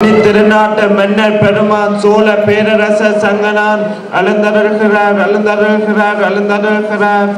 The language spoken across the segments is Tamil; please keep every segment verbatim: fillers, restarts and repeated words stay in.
திருநாட்டு மன்னர் பெருமான் சோழ பேரரசர் சங்கனான் அலந்தருகிறார் அலந்தருகிறார் அலந்தருகிறார்.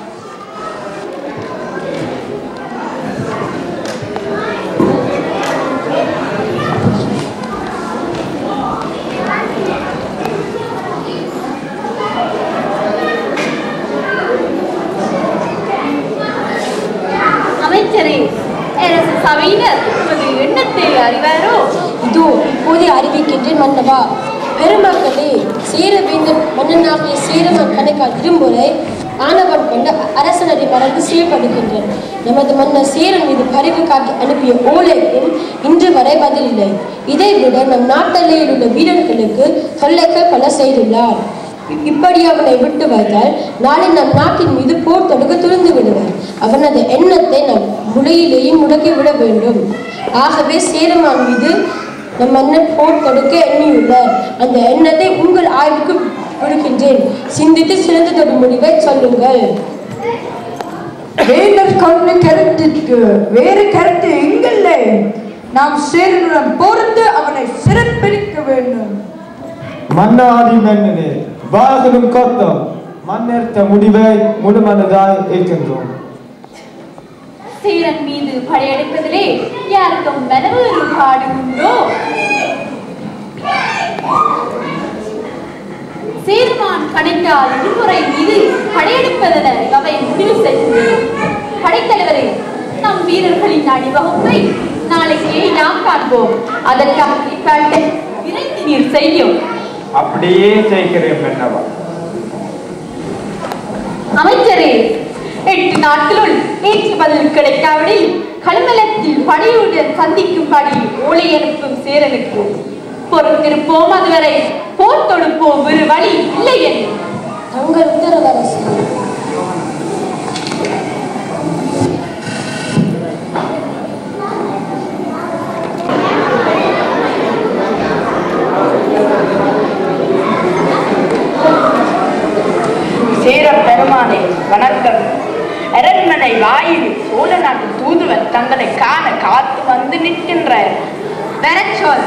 அறிவாரோ? இதோ இப்போதே அறிவிக்கின்றேன் மன்னவா. பெருமக்களே, சேரவேந்தன் மன்னனாகிய சேரவன் கணக்கால் இருமுறை ஆணவன் கொண்ட அரசனரை மறந்து செய்யப்படுகின்றனர். நமது மன்னர் சேரன் மீது பரிவு காட்டி அனுப்பிய ஓலைக்கும் இன்று வரை பதில் இல்லை. இதைவிட நம் நாட்டெல்லையில் உள்ள வீரர்களுக்கு தொல்லைகள் பல செய்துள்ளார். இப்படி அவனை விட்டு வைத்தால் நாளை நம் நாட்டின் மீது போர் தொடுக்க துணிந்து விடுவார். அவனது எண்ணத்தை நம் முளையிலேயே முடக்கி விட வேண்டும். ஆகவே சேரமான் மீது நம் மன்னர் போர் தொடுக்க எண்ணியுள்ளார். அந்த எண்ணத்தை உங்கள் ஆய்வுக்கு விடுகின்றேன். சிந்தித்து சிறந்ததொரு முடிவை சொல்லுங்கள். வேந்தர் கொண்ட கருத்திற்கு வேறு கருத்து எங்கில்லை. நாம் சேரனுடன் பொருந்து அவனை சிறப்பிடிக்க வேண்டும். மன்னாதி மன்னனே, வாகனம் கொத்தம் மன்னர்த்த முடிவை முழுமனதாய் ஏற்கின்றோம். சேரன் மீது படையெடுப்பதிலே யாருக்கும் மனவேறுபாடு உண்டோ? சேரமான் கணைக்கால் இருமுறை மீது படையெடுப்பதென அவை முடிவு செய்கின்றன. படைத்தலைவரே, நம் வீரர்களின் அணிவகுப்பை நாளைக்கே நாம் காண்போம். அதற்காக விரைந்து நீர் செய்யும். அப்படியே செய்கிறேன் மன்னவா. அமைச்சரே, எட்டு நாட்களுள் ஏற்று பதில் கிடைக்காவிடில் களமலத்தில் படையுடன் சந்திக்கும்படி ஓலை அனுப்பும் சேரனுக்கு பொறுத்திருப்போம். அதுவரை போர் தொடுப்போம். ஒரு வழி இல்லை என்று தங்கள் உத்தரவரசு. சேர பெருமானே வணக்கம். அரண்மனை வாயில் சோழ நாட்டு தூதுவர் தங்களை காண காத்து வந்து நிற்கின்றார். வரச்சொல்.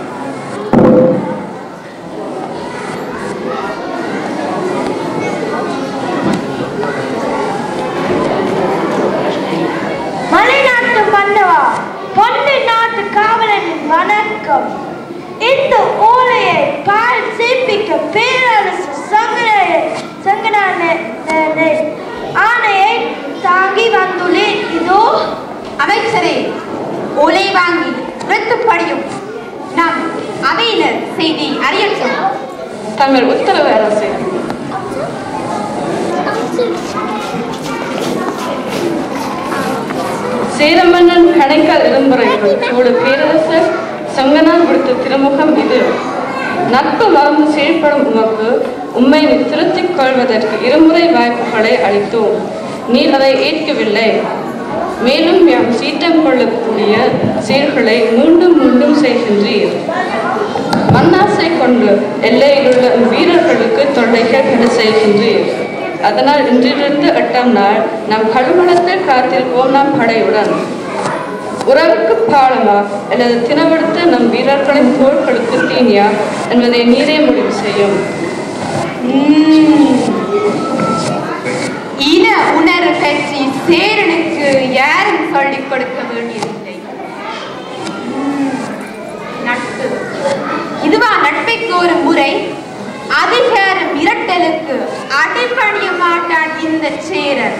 மலைநாட்டு மன்னவா, பொன்னை நாட்டு காவலனின் வணக்கம். இந்த ஓலையை பால் சிப்பிக்க பேரரசு சங்கனான ஆணையை தாங்கி வந்துள்ளேன். இதோ. அமைச்சரே, ஓலை வாங்கி உரத்துப்படியும் நம் அவையினர் செய்தி அறியட்டும். தங்கள் உத்தரவு அரசே. சேரமன்னன் கணைக்கால் இரும்புரைகள் சோழ பேரரசர் சங்கனான் விடுத்த திருமுகம் இது. நட்பு மறந்து செயல்படும் உமக்கு உம்மை திருத்திக் கொள்வதற்கு இருமுறை வாய்ப்புகளை அளித்தோம். நீர் அதை ஏற்கவில்லை. மேலும் யாம் சீட்டம் கொள்ளக்கூடிய செயல்களை மீண்டும் மீண்டும் செய்கின்றீர். மண்ணாசை கொண்டு எல்லையில் உள்ள வீரர்களுக்கு தொல்லைகள் கட செய்கின்றீர். அதனால் இன்றிலிருந்து எட்டாம் நாள் நம் கழுமலத்தில் காத்திருப்போம். நாம் படையுடன் உறவுக்கு பாலமா அல்லது தினவெடுத்து நம் வீரர்களின் தோள்களுக்கு தீனியா என்பதை நீரே முடிவு செய்யும். இன உணர்வு பற்றி சேரனுக்கு யாரும் சொல்லிக் கொடுக்க வேண்டியதில்லை. நட்பு இதுவா நட்பைக்கு ஒரு முறை. அதிகார மிரட்டலுக்கு அடிபணிய மாட்டான் இந்த சேரன்.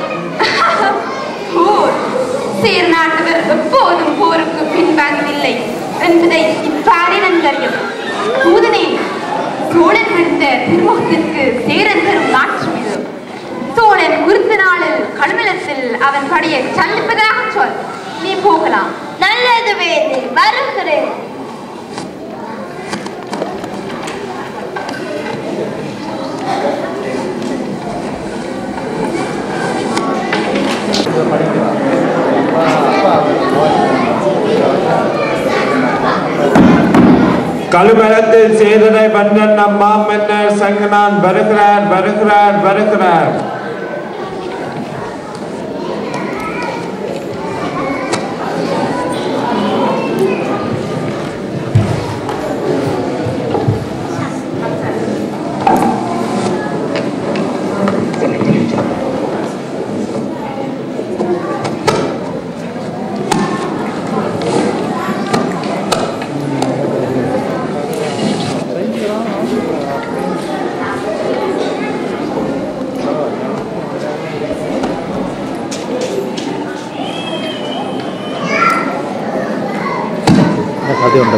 போர் சேர் நாட்டவர் எப்போதும் போருக்கு பின்வாங்கவில்லை என்பதை இப்பாரி நன்கறியும். தூதனே, சோழன் விடுத்த திருமுகத்திற்கு சேரன் தரும் மாற்றம் இது. சோழன் குறித்த நாளில் களமலத்தில் அவன் படையை சந்திப்பதாக சொல். நீ போகலாம். நல்லது வேதே, வருகிறேன். கழுமலத்தில் சேரனை மன்னன் நம் மாமன்னர் சங்கனான் வருகிறார் வருகிறார் வருகிறார். இது உண்டு.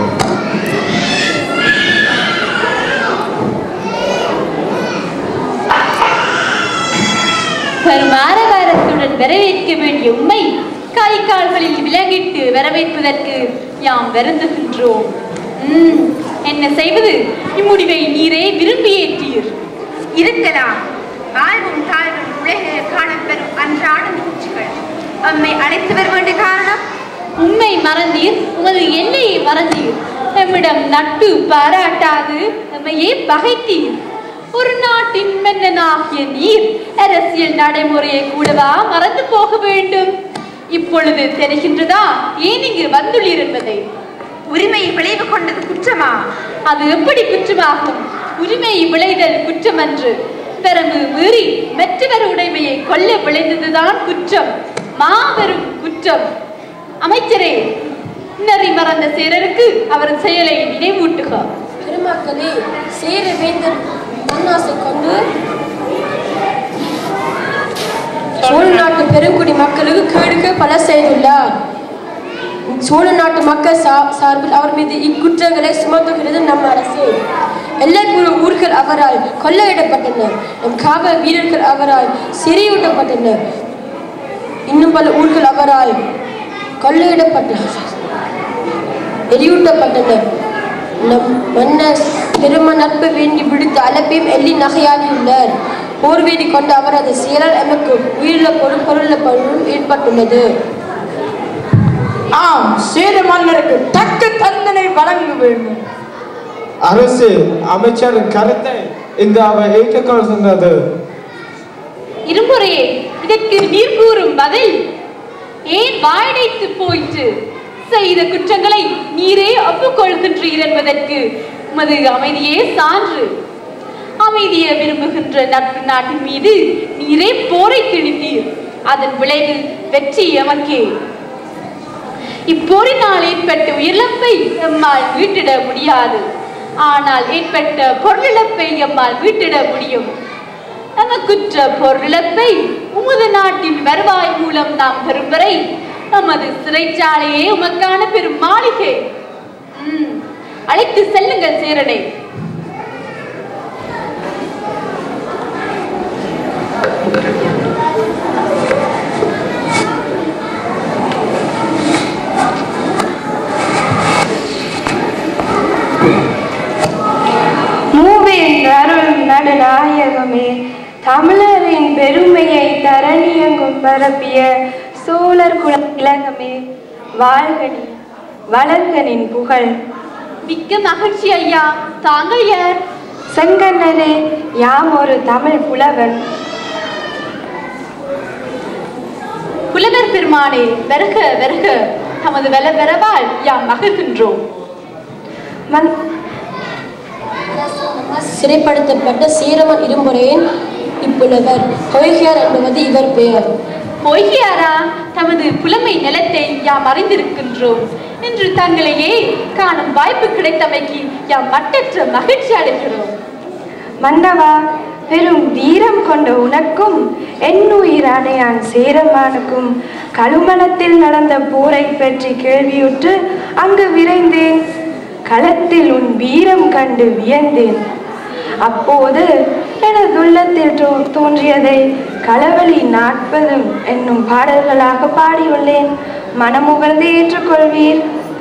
மாரவாரத்துடன் வரவேற்க வேண்டிய உண்மை கை கால்களில் விலங்கிட்டு வரவேற்பதற்கு யாம் வருந்துகின்றோம். உம் என்ன செய்வது? இம்முடிவை நீரே விரும்பி ஏற்றீர். இருக்கலாம். ஆழ்வும் தாழ்வும் உலகில் காணப்பெறும் அன்றாட நிகழ்ச்சிகள் நம்மை அழைத்து வர வேண்டிய காரணம்? உண்மை மறந்தீர், உமது எல்லையை மறந்தீர். நம்மிடம் நட்பு பாராட்டாது நம்மையே பகைத்தீர். ஒரு நாட்டின் மன்னனாகிய நீர் அரசியல் நடைமுறையை கூடவா மறந்து போக வேண்டும்? இப்பொழுது தெரிகின்றதா ஏன் இங்கு வந்துள்ளீர் என்பதை? உரிமையை விளைவு கொண்டது குற்றமா? அது எப்படி குற்றமாகும்? உரிமையை விளைதல் குற்றம் அன்று. பெரும்பு மீறி மற்றவர் உடைமையை கொல்ல விளைந்ததுதான் குற்றம், மாபெரும் குற்றம். அமைச்சரே, நெறி மறந்த சேரருக்கு அவர் செயலை நினைவூட்டுக. பெருமக்களே, சேர வேந்தர் மண்ணாசை கொண்டு சோழ நாட்டு பெருங்குடி மக்களுக்கு கேடுக பல செய்துள்ளார். சோழ நாட்டு மக்கள் சார்பில் அவர் மீது இக்குற்றங்களை சுமத்துகிறது நம் அரசு. எல்லைப்புற ஊர்கள் அவரால் கொள்ளையிடப்பட்டன. நம் காவல் வீரர்கள் அவரால் சிறையூட்டப்பட்டனர். இன்னும் பல ஊர்கள் அவரால் கொள்ளையிடப்பட்டன, எரியூட்டப்பட்டனர். நம் மன்னர் பெரும நட்பு வேண்டி விடுத்த அழைப்பையும் எள்ளி நகையாகியுள்ளார். போர்வேதி கொண்ட அவரது செயலால் எமக்கு உயிரிழ பொருள் பொருள் பொருளும் ஏற்பட்டுள்ளது. ஆம், சேர மன்னருக்கு தக்க தண்டனை வழங்க வேண்டும். அரசு அமைச்சரின் கருத்தை இந்த அவர் ஏற்றுக்கொள்கின்றது. இருமுறையே இதற்கு நீர் கூறும் பதில் ஏன் வாயடைத்து போயிற்று? செய்த குற்றங்களை நீரே ஒப்புக்கொள்கின்றீர் என்பதற்கு உமது அமைதியே சான்று. அமைதியை விரும்புகின்ற நட்பு நாட்டின் மீது நீரே போரை திணித்தீர். அதன் விளைவு வெற்றி எமக்கே. இப்போரினால் ஏற்பட்ட உயிரிழப்பை எம்மால் மீட்டிட முடியாது. ஆனால் ஏற்பட்ட பொருளிழப்பை எம்மால் மீட்டிட முடியும். நமக்குற்ற பொருளிழப்பை உமது நாட்டின் வருவாய் மூலம் நாம் பெறும் வரை நமது சிறைச்சாலையே உமக்கான பெரும் மாளிகை. உம் அழைத்து செல்லுங்கள் சேரனை. நடுநாயகமே, தமிழரின் பெருமையை தரணியங்கும் பரப்பிய சோழர் குல திலகமே, வாழ்கனி வளர்கனின் புகழ். மிக்க மகிழ்ச்சி ஐயா. தாங்கள் யார்? செங்கண்ணரே, யாம் ஒரு தமிழ் புலவன். புலவர் பெருமானே, வருக வருக. தமது வல வரவால் யாம் மகிழ்கின்றோம். சிறைப்படுத்தப்பட்ட சீரமன் இரும்புரையின் இப்புலவர் பொய்கையார் என்பது இவர் பெயர். பொய்கையாரா? தமது புலமை நிலத்தை யாம் அறிந்திருக்கின்றோம். இன்று தங்களையே காணும் வாய்ப்பு கிடைத்தமைக்கு யாம் மட்டற்ற மகிழ்ச்சி அடைகிறோம். மன்னவா, பெரும் வீரம் கொண்ட உனக்கும் என்னுயிர் அடையான் சேரமானுக்கும் கழுமலத்தில் நடந்த போரை பற்றி கேள்வியுற்று அங்கு விரைந்தேன். களத்தில் உன் வீரம் கண்டு வியந்தேன். அப்போது எனது உள்ளத்தில் தோன்றியதை களவழி நாற்பதும் என்னும் பாடல்களாக பாடியுள்ளேன். மனமுகர்ந்து ஏற்றுக்கொள்வீர்.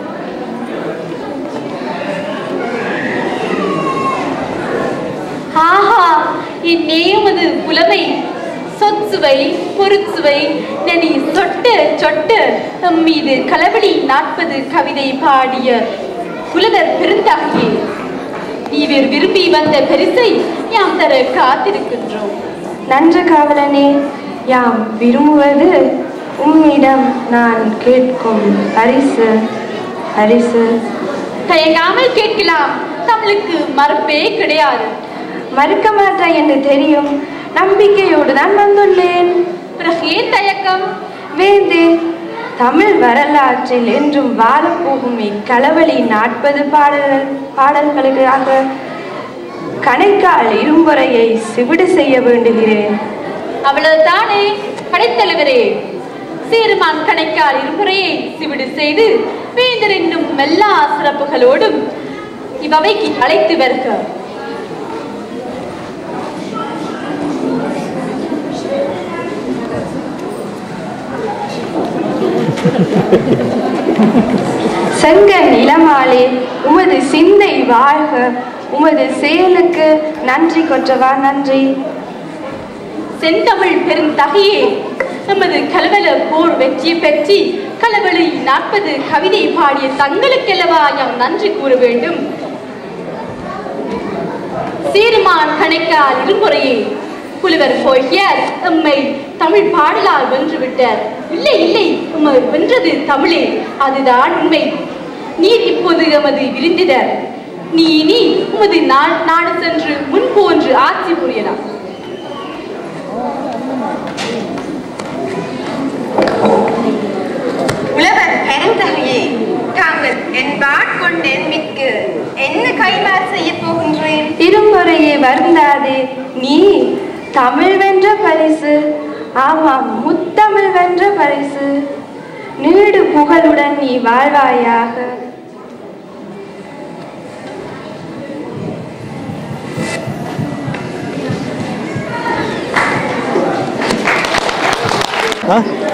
ஆஹா, என்னே உமது புலமை, சொற்சுவை பொருட்சுவை நனி சொட்ட சொட்ட நம் மீது களவழி நாற்பது கவிதை பாடிய புலவர் பெருந்தாகியே, நீவர் விரும்பி வந்த பரிசை யாம் தர காத்திருக்கின்றோம். நன்று காவலனே, யாம் விரும்புவது உம்மிடம் நான் கேட்கும் பரிசு. பரிசு தயங்காமல் கேட்கலாம். தமிழுக்கு மறுப்பே கிடையாது. மறுக்க மாட்டேன் என்று தெரியும். நம்பிக்கையோடு தான் வந்துள்ளேன். பிறகு ஏன் தயக்கம்? வேந்தே, தமிழ் வரலாற்றில் என்றும் வாழப்போகும் இக்களவழி நாற்பது பாடல்கள் பாடல்களுக்காக கணைக்கால் இரும்புறையை சிவிடு செய்ய வேண்டுகிறேன். அவ்வளவுதானே படைத்தலைவரே? சேருமான் கணைக்கால் இருமுறையை சிவிடு செய்து வேந்தர் என்னும் எல்லா சிறப்புகளோடும் இவ்வவைக்கு அழைத்து வருக. செங்கன் இளமாலே உமது சிந்தை வாழ்க, உமது செயலுக்கு நன்றி கொற்றவா நன்றி. செந்தமிழ் பெருந்தகையே, நமது கலவல போர் வெற்றியை பற்றி களவழி நாற்பது கவிதை பாடிய தங்களுக்கெல்லவா யாம் நன்றி கூற வேண்டும். சேருமான் கணைக்கால் இருமுறையே புலவர் போகியார் எம்மை தமிழ் பாடலால் வென்று விட்டார். இல்லை இல்லை, உம்மை வென்றது தமிழே, அதுதான் உண்மை. நீர் இப்போது எமது விருந்தினர். நீ இனி உமது நாடு சென்று முன்போன்று ஆட்சி புரியலாம். உழவர் பெருந்தகையே, தாங்கள் என் பாட்கொண்டு என்மிக்கு என்ன கைமாறு செய்ய போகின்றேன்? இருமுறையே வருந்தாதே, நீ தமிழ் வென்ற பரிசு, ஆமாம் முத்தமிழ் வென்ற பரிசு. நீடு புகழுடன் நீ வாழ்வாயாக. Huh?